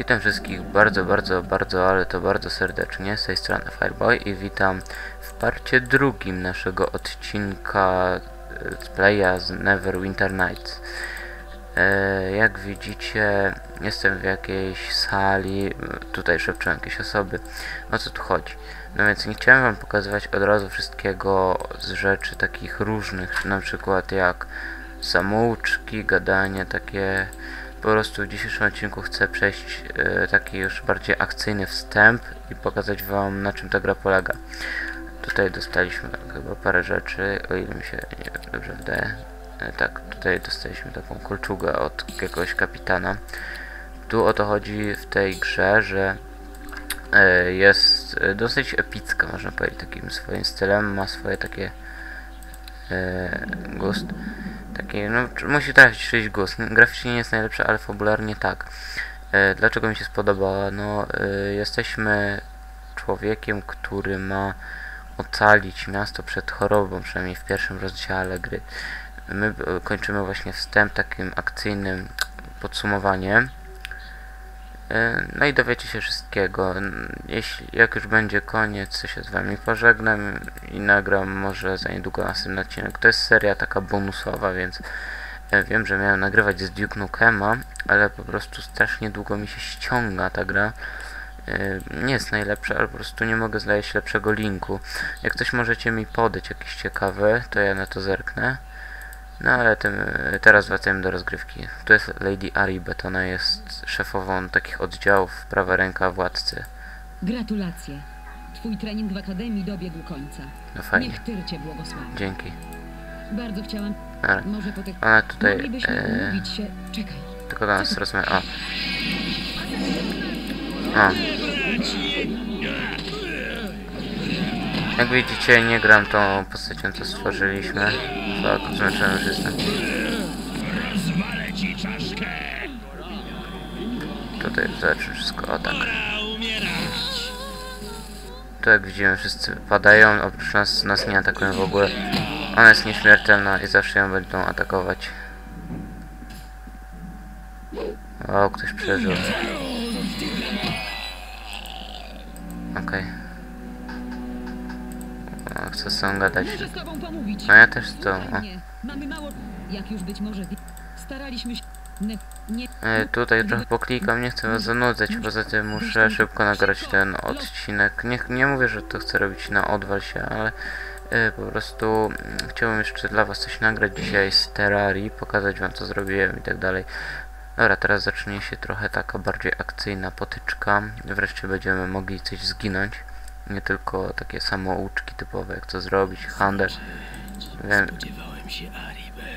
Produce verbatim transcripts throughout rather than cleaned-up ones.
Witam wszystkich bardzo, bardzo, bardzo, ale to bardzo serdecznie, z tej strony Fireboy i witam w parcie drugim naszego odcinka z playa z Neverwinter Nights. E, jak widzicie, jestem w jakiejś sali, tutaj szepczą jakieś osoby, o co tu chodzi. No więc nie chciałem wam pokazywać od razu wszystkiego z rzeczy takich różnych, na przykład jak samouczki, gadanie takie. Po prostu w dzisiejszym odcinku chcę przejść e, taki już bardziej akcyjny wstęp i pokazać wam, na czym ta gra polega. Tutaj dostaliśmy chyba parę rzeczy, o ile mi się nie wiem, dobrze wydaje. E, tak, tutaj dostaliśmy taką kolczugę od jakiegoś kapitana. Tu o to chodzi w tej grze, że e, jest dosyć epicka, można powiedzieć, takim swoim stylem. Ma swoje takie e, gust. Taki, no, musi trafić czyjś głos. Graficznie nie jest najlepsze, ale fabularnie tak. E, dlaczego mi się spodobała? No, e, jesteśmy człowiekiem, który ma ocalić miasto przed chorobą, przynajmniej w pierwszym rozdziale gry. My e, kończymy właśnie wstęp takim akcyjnym podsumowaniem. E, no i dowiecie się wszystkiego. Jeśli, jak już będzie koniec, to się z wami pożegnam i nagram może za niedługo następny odcinek. To jest seria taka bonusowa, więc e, wiem, że miałem nagrywać z Duke Nukema, ale po prostu strasznie długo mi się ściąga ta gra. E, nie jest najlepsza, ale po prostu nie mogę znaleźć lepszego linku. Jak coś możecie mi podać jakiś ciekawy, to ja na to zerknę. No ale tym, teraz wracamy do rozgrywki. Tu jest Lady Aribet, ona jest szefową takich oddziałów, prawa ręka władcy. Gratulacje. Twój trening w Akademii dobiegł końca. No fajnie. Niech Tyr cię błogosławi. Dzięki. Bardzo chciałam... Ale Może po tych... ona tutaj Moglibyśmy e, umówić się... Czekaj. tylko do nas rozmawia. O. O. Jak widzicie, nie gram tą postacią, co stworzyliśmy. Tak, zmęczony już jestem. Tutaj zobaczymy wszystko, o tak. Tu jak widzimy, wszyscy padają, oprócz nas, nas nie atakują w ogóle. Ona jest nieśmiertelna i zawsze ją będą atakować. O, ktoś przeżył. Okej. Okay. Chcę z tą gadać. Muszę z tobą pomówić. No ja też z tą. Mamy mało... Jak już być może... Staraliśmy się... Ne... Nie... E, tutaj trochę poklikam, nie chcę was zanudzać, poza tym muszę szybko nagrać ten odcinek. Nie, nie mówię, że to chcę robić na odwal się, ale e, po prostu mm, chciałbym jeszcze dla was coś nagrać dzisiaj z Terrarii, pokazać wam co zrobiłem i tak dalej. Dobra, teraz zacznie się trochę taka bardziej akcyjna potyczka. Wreszcie będziemy mogli coś zginąć. Nie tylko takie samouczki typowe, jak co zrobić, handel. Wiem. Spodziewałem się Aribet.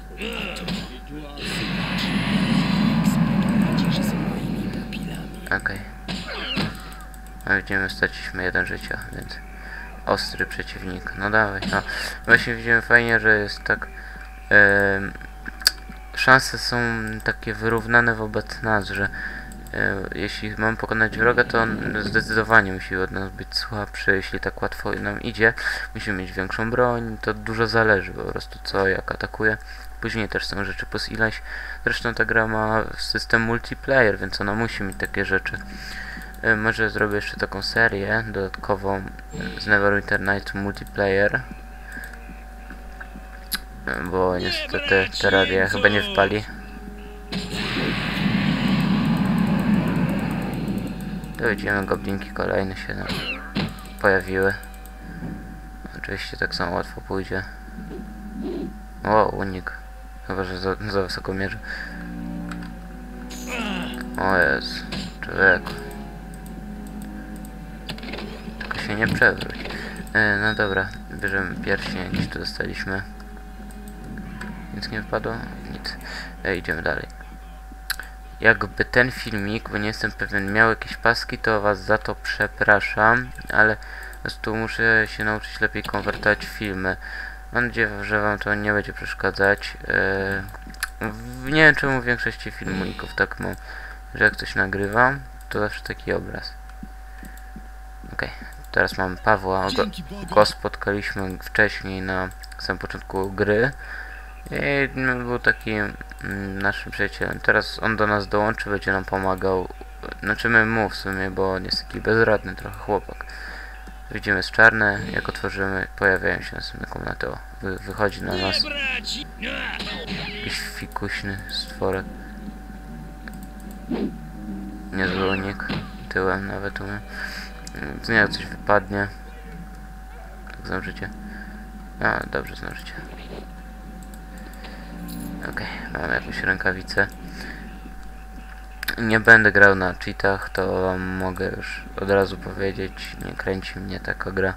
Okej. Okay. No widzimy, straciliśmy jeden życia, więc ostry przeciwnik. No dawaj, no. Właśnie widzimy fajnie, że jest tak... Yy, szanse są takie wyrównane wobec nas, że yy, jeśli mam pokonać wroga, to on zdecydowanie musi od nas być słabszy. Jeśli tak łatwo nam idzie, musimy mieć większą broń, to dużo zależy po prostu co, jak atakuje. Później też są rzeczy plus ileś. Zresztą ta gra ma system multiplayer, więc ona musi mieć takie rzeczy. Yy, może zrobię jeszcze taką serię dodatkową z Neverwinter Nights multiplayer. Bo niestety Terraria chyba nie wpali. Tu widzimy, goblinki kolejne się nam pojawiły. Oczywiście tak samo łatwo pójdzie. O, unik. Chyba, że za, za wysoko mierzy. O Jezu, człowieku. Tylko się nie przewróć. E, no dobra, bierzemy pierścień, jakiś tu dostaliśmy. Nic nie wypadło? Nic. E, idziemy dalej. Jakby ten filmik, bo nie jestem pewien, miał jakieś paski, to was za to przepraszam, ale po prostu muszę się nauczyć lepiej konwertować filmy. Mam nadzieję, że wam to nie będzie przeszkadzać. E, nie wiem czemu w większości filmików tak mam, że jak coś nagrywam, to zawsze taki obraz. Okej, okay. Teraz mam Pawła, go, go spotkaliśmy wcześniej na samym początku gry. I no, był takim mm, naszym przyjacielem. Teraz on do nas dołączy, będzie nam pomagał znaczy my mu w sumie, bo on jest taki bezradny trochę chłopak. Widzimy jest czarne, jak otworzymy, pojawiają się następne komnaty. O, wy, wychodzi na nas jakiś fikuśny stworek. Niezły unik, tyłem nawet umiem. Z niego coś wypadnie. Tak zdążycie. A, dobrze zdążycie. Okej, okay, mamy jakąś rękawicę. Nie będę grał na cheatach, to wam mogę już od razu powiedzieć. Nie kręci mnie taka gra.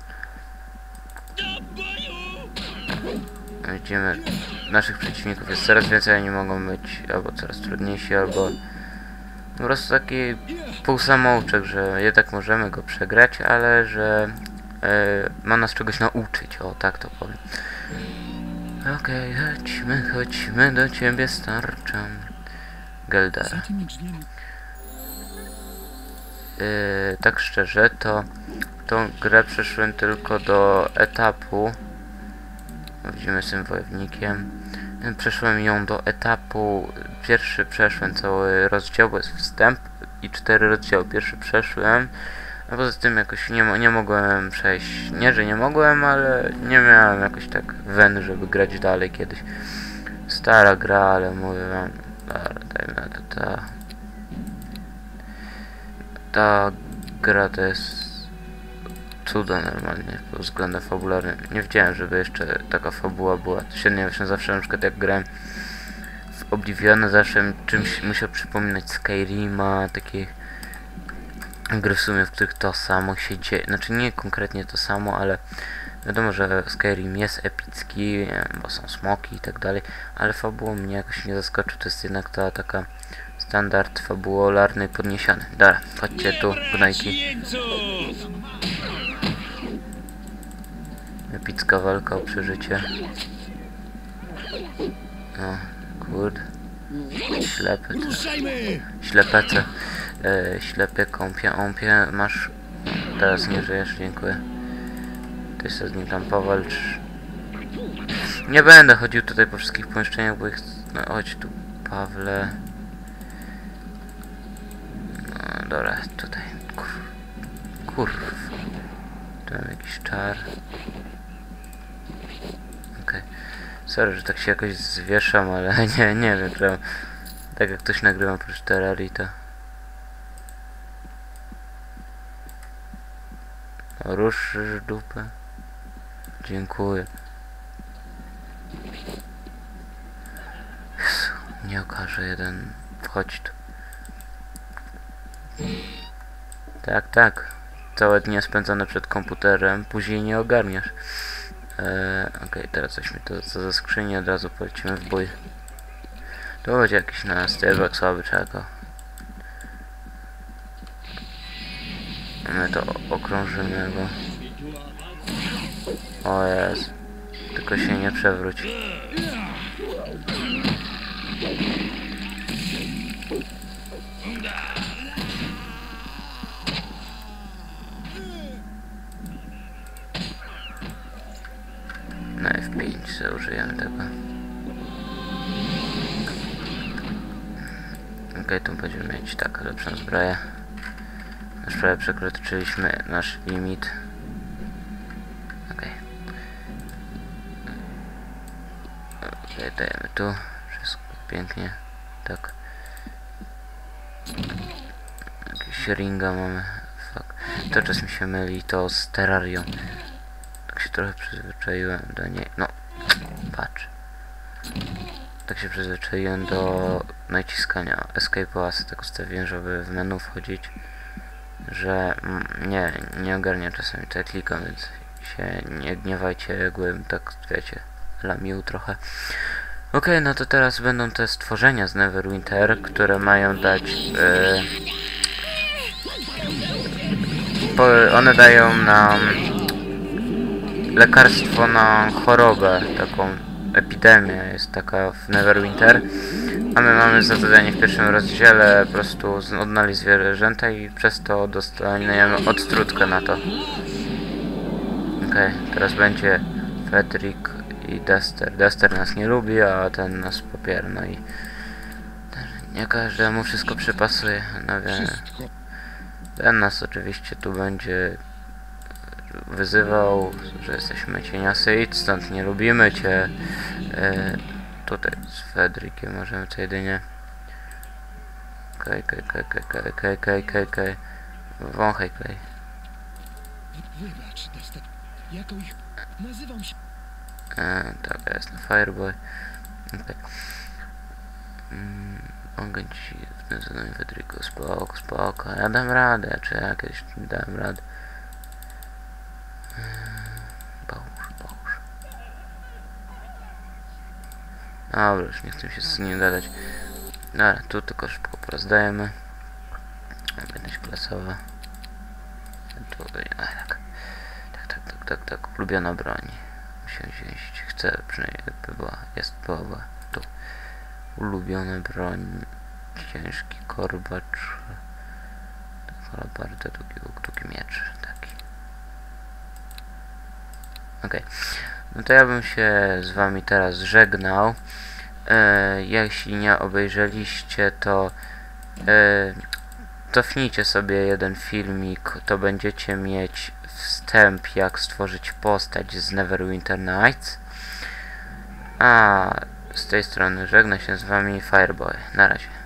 Widzimy, naszych przeciwników jest coraz więcej, oni mogą być albo coraz trudniejsi, albo po prostu taki półsamouczek, że jednak możemy go przegrać, ale że e, ma nas czegoś nauczyć, o tak to powiem. Okej, okay, chodźmy, chodźmy, do ciebie starczam. Geldar. Yy, tak szczerze, to tą grę przeszłem tylko do etapu. Widzimy, jestem wojownikiem. Przeszłem ją do etapu. Pierwszy przeszłem cały rozdział, bo jest wstęp i cztery rozdziały. Pierwszy przeszłem, a poza tym jakoś nie, nie mogłem przejść. Nie, że nie mogłem, ale nie miałem jakoś tak wen, żeby grać dalej kiedyś. Stara gra, ale mówię wam. Dobra, dajmy na to ta. Ta gra to jest cudo normalnie pod względem fabularnym. Nie wiedziałem, żeby jeszcze taka fabuła była. Średnio właśnie zawsze na przykład jak grałem w Obliviona, zawsze czymś musiał przypominać Skyrima, takich gry w sumie, w których to samo się dzieje. Znaczy nie konkretnie to samo, ale wiadomo, że Skyrim jest epicki, bo są smoki i tak dalej, ale fabułą mnie jakoś nie zaskoczy. To jest jednak ta taka standard fabularny podniesiony. Dobra, chodźcie tu, gnojki. Epicka walka o przeżycie. No, kurde. Ślepy to. Ślepece. E, ślepy kąpie, ąpie. Masz... Teraz nie żyjesz, dziękuję. Ty sobie z nim tam powalcz. Nie będę chodził tutaj po wszystkich pomieszczeniach, bo ich... No, chodź tu, Pawle. No, dobra, tutaj. Kur... Kurw. Tu mam jakiś czar. Okej. Okay. Sorry, że tak się jakoś zwieszam, ale nie, nie wiem, że... Tak jak ktoś nagrywa prócz Terrarii, to... Ruszysz dupę. Dziękuję. Jezu, nie okaże jeden. Wchodź tu. Tak, tak. Całe dnie spędzone przed komputerem, później nie ogarniasz. Eee, Okej, okay, teraz coś mi to co za skrzynię, od razu polecimy w bój. To będzie jakiś na stylbak słaby, czego. My to okrążymy go. O jest. Tylko się nie przewróć. Na F pięć sobie użyjemy tego. Okej, okay, tu będziemy mieć tak lepszą zbroję. Już prawie przekroczyliśmy nasz limit. Okej. Okay. Okay, dajemy tu. Wszystko pięknie. Tak. Jakieś ringa mamy. Fuck. To czas mi się myli to z Terrarią. Tak się trochę przyzwyczaiłem do niej. No. Patrz. Tak się przyzwyczaiłem do naciskania Escape Oasy. Tak ustawiłem, żeby w menu wchodzić. Że mm, nie, nie ogarnia czasami tutaj klikam, więc się nie gniewajcie, jakbym tak, wiecie, lamił trochę. Ok, no to teraz będą te stworzenia z Neverwinter, które mają dać... Yy, po, one dają nam lekarstwo na chorobę, taką epidemię jest taka w Neverwinter. A my mamy za zadanie w pierwszym rozdziale po prostu odnaleźć zwierzęta i przez to dostaniemy odstrutkę na to. Okej, okay, teraz będzie Fredrik i Dexter. Dexter nas nie lubi, a ten nas popiera, no i... Nie każdemu wszystko przypasuje, no wiem. Wszystko. Ten nas oczywiście tu będzie wyzywał, że jesteśmy cieniasy, idź stąd, nie lubimy cię. E, tutaj z Fedrikiem możemy to jedynie. Okej, okej, okej, okej, okej, okej, okej, okej. Wąchaj klej. Wybacz, Desta. Jako ich... Nazywam się... E, tak, ja jestem Fireboy. Okay. Mm, mogę ci w tym zadaniu Fedriku, spoko, spoko. Ja dam radę, czy ja kiedyś dam radę. Połóż, połóż. Dobra, już nie chcę się z nim gadać. Dobra, tu tylko szybko porozdajemy. Będę klasowa. Tu, a, tak. Tak, tak, tak, tak, tak. Ulubiona broń. Muszę wziąć, chcę przynajmniej by była, jest, była, była. Tu. Ulubiona broń. Ciężki korbacz. Bardzo długi łuk, długi miecz. Taki. Okej. Okay. No to ja bym się z wami teraz żegnał. E, jeśli nie obejrzeliście, to e, cofnijcie sobie jeden filmik, to będziecie mieć wstęp, jak stworzyć postać z Neverwinter Nights. A z tej strony żegna się z wami Fireboy. Na razie.